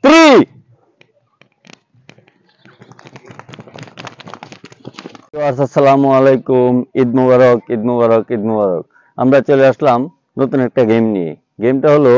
3 আসসালামু আলাইকুম। ঈদ মুবারক, ঈদ মুবারক, ঈদ মুবারক। আমরা চলে আসলাম নতুন একটা গেম নিয়ে। গেমটা হলো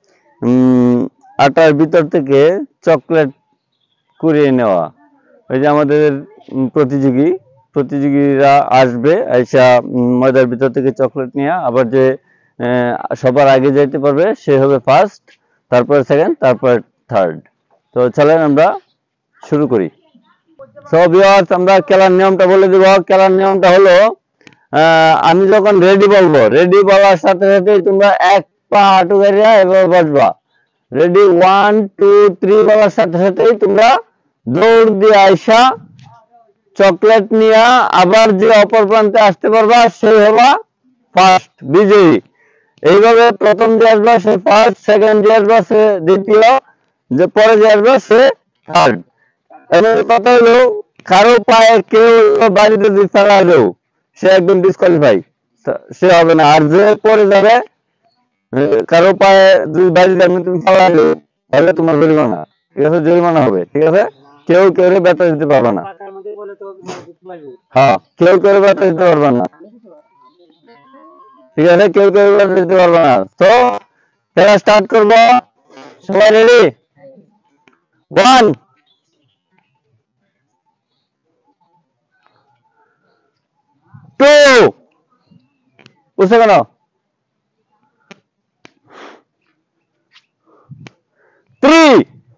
আটার ভিতর থেকে চকলেট কুড়িয়ে নেওয়া। ওই যে আমাদের প্রতিযোগীরা আসবে, আইসা ময়দার ভিতর থেকে চকলেট নিয়ে আবার যে সবার আগে যাইতে পারবে সে হবে ফার্স্ট, তারপর সেকেন্ড, তারপর থার্ড। তো চলেন আমরা শুরু করি। সো ভিউয়ার্স, আমরা খেলার নিয়মটা বলে দিব। খেলার নিয়মটা হলো আমি যখন রেডি বলবো, রেডি বলার সাথে সাথেই তোমরা এক পা হাঁটু গাড়িয়া এভাবে বসবা। রেডি 1 2 3 বলার সাথে সাথেই তোমরা দৌড় দিয়ে আইসা চকলেট নিয়ে আবার যে অপর প্রান্তে আসতে পারবা সেই হবা ফার্স্ট, বিজয়ী। এইভাবে প্রথম যে আসবা সে ফার্স্ট, সেকেন্ড যে আসবা সে দ্বিতীয়, যে পরে যে আসবা সে থার্ড। এবার কথা হলো কারো পায়ে কেউ বাড়িতে যদি ফেলা দেও সে একদম ডিসকোয়ালিফাই, সে হবে না। আর যে পরে যাবে কারো পায়ে যদি বাড়িতে তুমি ফেলা দেও তাহলে তোমার জরিমানা, ঠিক আছে? জরিমানা হবে, ঠিক আছে? কেউ কেউ ব্যথা দিতে পারবে না। হ্যাঁ, কেউ কেউ ব্যথা দিতে পারবে না, ঠিক আছে? কেউ কেউ ব্যথা দিতে পারবে না। তো খেলা স্টার্ট করবো। সবাই রেডি? 1 2 বুঝছো কেন? 3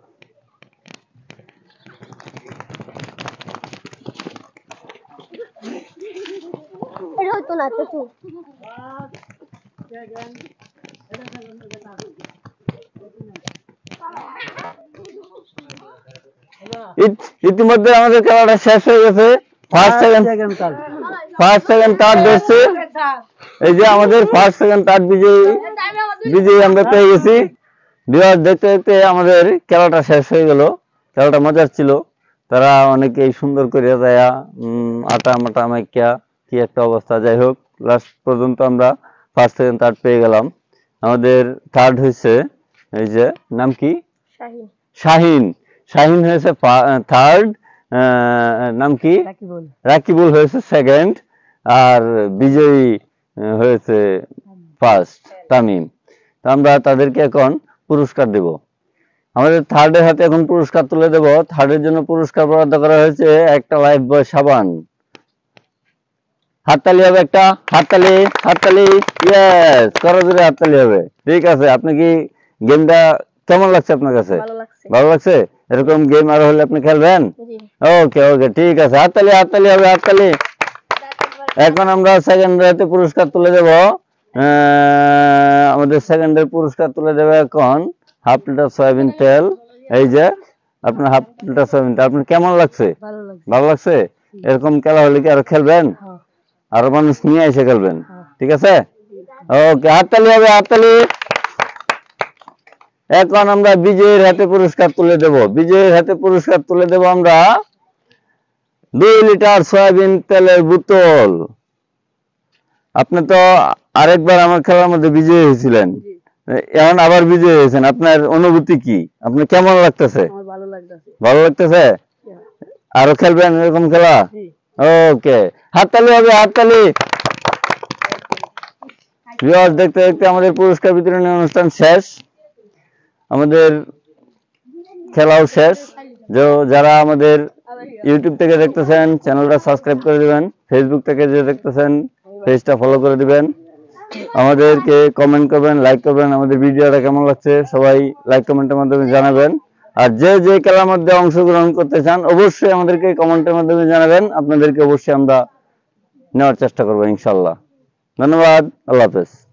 ইতিমধ্যে আমাদের খেলাটা শেষ হয়ে গেছে। ফার্স্ট সেকেন্ড থার্ড ধরছে। এই যে আমাদের ফার্স্ট সেকেন্ড থার্ড বিজয়ী আমরা পেয়ে গেছি। দেখতে দেখতে আমাদের খেলাটা শেষ হয়ে গেল। খেলাটা মজার ছিল। তারা অনেকেই সুন্দর করে দেয়া আটা মাটা মাইকা কি একটা অবস্থা। যাই হোক, লাস্ট পর্যন্ত আমরা ফার্স্ট সেকেন্ড থার্ড পেয়ে গেলাম। আমাদের থার্ড হয়েছে এই যে নাম কি, শাহিন। শাহিন হয়েছে থার্ড, নাম কি, রাকিবুল হয়েছে সেকেন্ড, আর বিজয়ী হয়েছে ফার্স্ট, তামিম। তো আমরা তাদেরকে এখন পুরস্কার দেব। আমাদের থার্ডের হাতে এখন পুরস্কার তুলে দেব। থার্ডের জন্য পুরস্কার বরাদ্দ করা হয়েছে একটা লাইফ বয় সাবান। হাততালি হবে, একটা হাততালি, হাততালি, ইয়েস, করো জোরে হাততালি হবে। ঠিক আছে, আপনি কি গেমটা কেমন লাগছে আপনার কাছে? ভালো লাগছে? এরকম গেম আরো হলে আপনি খেলবেন? ওকে ওকে, ঠিক আছে, হাততালি, হাততালি হবে, হাততালি। এখন আমরা সেকেন্ডের হাতে পুরস্কার তুলে দেব। আমাদের সেকেন্ডের পুরস্কার তুলে দেবে এখন হাফ লিটার সয়াবিন তেল। এই যে আপনার হাফ লিটার সয়াবিন তেল। আপনার কেমন লাগছে? ভালো লাগছে? এরকম খেলা হলে কি আরো খেলবেন? আরো মানুষ নিয়ে এসে খেলবেন, ঠিক আছে? ওকে, হাততালি হবে, হাততালি। এখন আমরা বিজয়ের হাতে পুরস্কার তুলে দেব। বিজয়ের হাতে পুরস্কার তুলে দেব আমরা 2 লিটার সয়াবিন তেলের বোতল। আপনি তো আরেকবার আমার খেলার মধ্যে বিজয়ী হয়েছিলেন, এখন আবার বিজয়ী হয়েছেন। আপনার অনুভূতি কি? আপনার কেমন লাগতেছে? ভালো লাগতেছে? আরো খেলবেন এরকম খেলা? ওকে, হাততালি হবে, হাততালি। দেখতে দেখতে আমাদের পুরস্কার বিতরণী অনুষ্ঠান শেষ, আমাদের খেলাও শেষ। যারা আমাদের ইউটিউব থেকে দেখতেছেন চ্যানেলটা সাবস্ক্রাইব করে দিবেন, ফেসবুক থেকে যে দেখতেছেন পেজটা ফলো করে দিবেন, আমাদেরকে কমেন্ট করবেন, লাইক করবেন। আমাদের ভিডিওটা কেমন লাগছে সবাই লাইক কমেন্টের মাধ্যমে জানাবেন। আর যে যে খেলার মধ্যে অংশগ্রহণ করতে চান অবশ্যই আমাদেরকে কমেন্টের মাধ্যমে জানাবেন। আপনাদেরকে অবশ্যই আমরা নেওয়ার চেষ্টা করবো ইনশাল্লাহ। ধন্যবাদ, আল্লাহ হাফেজ।